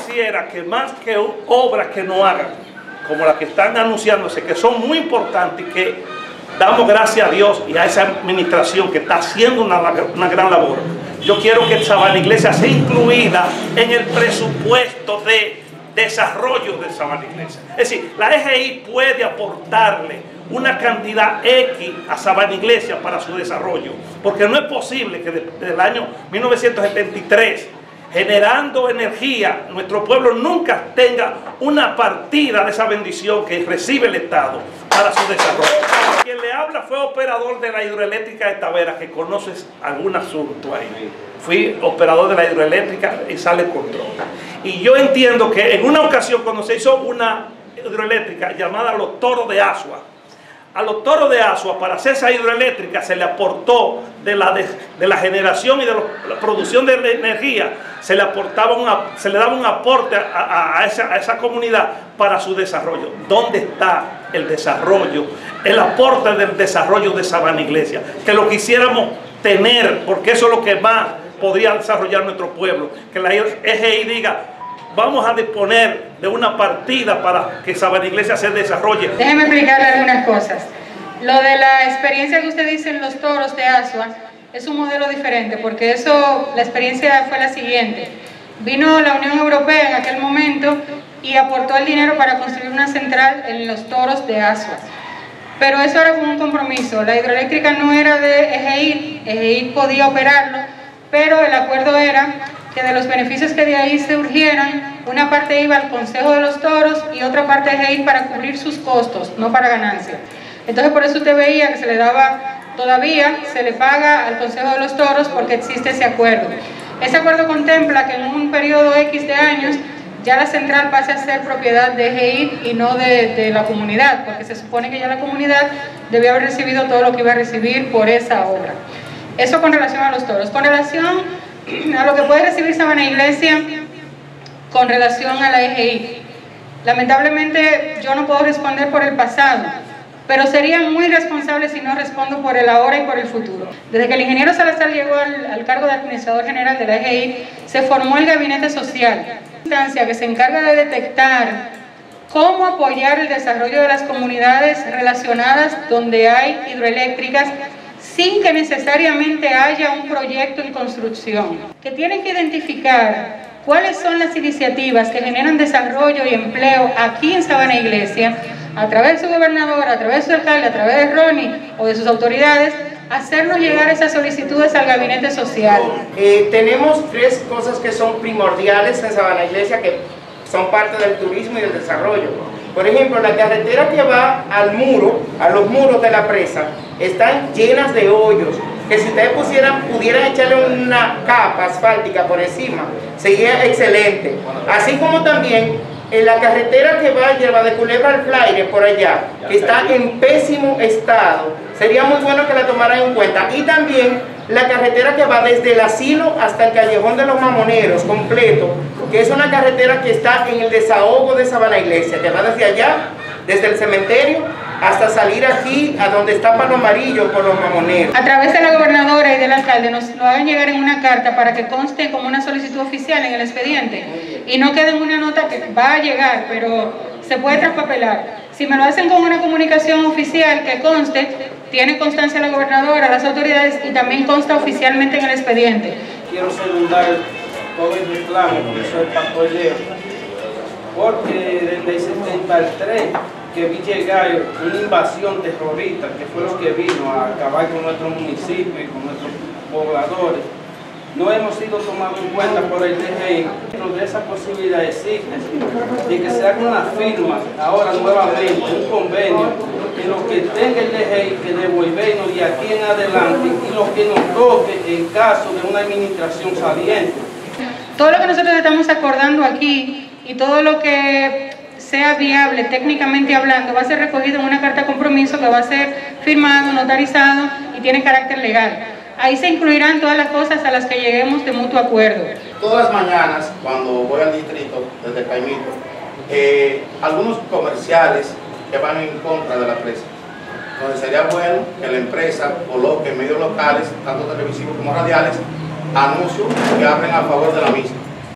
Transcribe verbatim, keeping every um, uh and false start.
pareciera que más que obras que no hagan, como las que están anunciándose, que son muy importantes y que damos gracias a Dios y a esa administración que está haciendo una, una gran labor. Yo quiero que Sabana Iglesia sea incluida en el presupuesto de desarrollo de Sabana Iglesia. Es decir, la E G I puede aportarle una cantidad X a Sabana Iglesia para su desarrollo, porque no es posible que desde el año mil novecientos setenta y tres, generando energía, nuestro pueblo nunca tenga una partida de esa bendición que recibe el Estado para su desarrollo. Quien le habla fue operador de la hidroeléctrica de Tavera, que conoces algún asunto ahí. Fui operador de la hidroeléctrica y sale control. Y yo entiendo que en una ocasión, cuando se hizo una hidroeléctrica llamada Los Toros de Asua, a los Toros de Asua, para hacer esa hidroeléctrica, se le aportó de la, de, de la generación y de lo, la producción de energía, se le, aportaba una, se le daba un aporte a, a, a, esa, a esa comunidad para su desarrollo. ¿Dónde está el desarrollo, el aporte del desarrollo de Sabana Iglesia? Que lo quisiéramos tener, porque eso es lo que más podría desarrollar nuestro pueblo. Que la E G I diga: vamos a disponer de una partida para que Sabana Iglesia se desarrolle. Déjeme explicarle algunas cosas. Lo de la experiencia que usted dice en los toros de Asua es un modelo diferente, porque eso, la experiencia fue la siguiente. Vino la Unión Europea en aquel momento y aportó el dinero para construir una central en los toros de Asua. Pero eso era como un compromiso. La hidroeléctrica no era de E G I, E G I podía operarlo, pero el acuerdo era que de los beneficios que de ahí surgieran, una parte iba al Consejo de los Toros y otra parte de ahí para cubrir sus costos, no para ganancia. Entonces por eso usted veía que se le daba, todavía se le paga al Consejo de los Toros porque existe ese acuerdo. Ese acuerdo contempla que en un periodo X de años ya la central pase a ser propiedad de E G I y no de, de la comunidad, porque se supone que ya la comunidad debía haber recibido todo lo que iba a recibir por esa obra. Eso con relación a los toros. Con relación a lo que puede recibir Sabana Iglesia con relación a la E G I, lamentablemente yo no puedo responder por el pasado, pero sería muy irresponsable si no respondo por el ahora y por el futuro. Desde que el ingeniero Salazar llegó al, al cargo de administrador general de la E G I, se formó el gabinete social, instancia que se encarga de detectar cómo apoyar el desarrollo de las comunidades relacionadas donde hay hidroeléctricas, sin que necesariamente haya un proyecto en construcción, que tienen que identificar cuáles son las iniciativas que generan desarrollo y empleo aquí en Sabana Iglesia, a través de su gobernador, a través de su alcalde, a través de Ronnie o de sus autoridades, hacernos llegar esas solicitudes al gabinete social. Eh, tenemos tres cosas que son primordiales en Sabana Iglesia, que son parte del turismo y del desarrollo. Por ejemplo, la carretera que va al muro, a los muros de la presa, están llenas de hoyos, que si ustedes pusieran, pudieran echarle una capa asfáltica por encima, sería excelente. Así como también en la carretera que va, lleva de Culebra al Flaire, por allá, que está en pésimo estado, sería muy bueno que la tomaran en cuenta. Y también la carretera que va desde el asilo hasta el callejón de los Mamoneros, completo, que es una carretera que está en el desahogo de Sabana Iglesia, que va desde allá, desde el cementerio, hasta salir aquí, a donde está Palo Amarillo, por los Mamoneros. A través de la gobernadora y del alcalde nos lo hagan llegar en una carta para que conste como una solicitud oficial en el expediente y no quede en una nota que va a llegar, pero se puede traspapelar. Si me lo hacen con una comunicación oficial que conste, tiene constancia la gobernadora, las autoridades, y también consta oficialmente en el expediente. Quiero secundar todo el reclamo, por eso el papeleo, porque desde el setenta y tres que vi llegar una invasión terrorista, que fue lo que vino a acabar con nuestro municipio y con nuestros pobladores, no hemos sido tomados en cuenta por el D G I. Dentro de esa posibilidad existe de que se haga una firma ahora nuevamente, un convenio, en lo que tenga el D G I que devolvernos de aquí en adelante y lo que nos toque en caso de una administración saliente. Todo lo que nosotros estamos acordando aquí y todo lo que sea viable técnicamente hablando va a ser recogido en una carta de compromiso que va a ser firmado, notarizado y tiene carácter legal. Ahí se incluirán todas las cosas a las que lleguemos de mutuo acuerdo. Todas las mañanas, cuando voy al distrito, desde Caimito, eh, algunos comerciales que van en contra de la presa. Entonces sería bueno que la empresa coloque en medios locales, tanto televisivos como radiales, anuncios que hablen a favor de la misma.